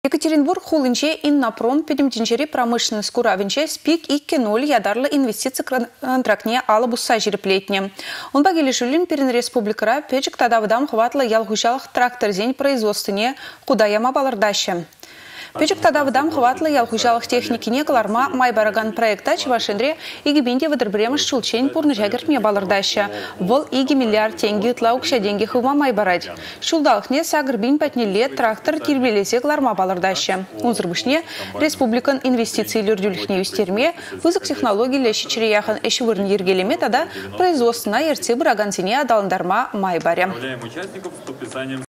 Екатеринбург хулынче Иннопром педемтинчери промышленный скуравинче спик и киноли ядарлы инвестиции контрактне алы бусса жиреплетне. Он багелешулин перен республикара печек тадавдам хватлы ялгушалых тракторзень производственне кудаяма балардаща. Печек тадавдам хватлы ялгушалых техникине каларма майбараган проекта чевашендре иги бенде выдербремыш шулчень пурны жагертме балардаща. Вол иги миллиард тенге тлаукша деньги хума майбарать. Шулдалхне сагрбин патнеле трактор тирбелесе каларма балардаща. Унзырбышне республикан инвестиции люрдюльхне юстерме вызык технологий лещи череяхан эшвырн ергелеме тада производствена ерце брагансине адаландарма майбаря.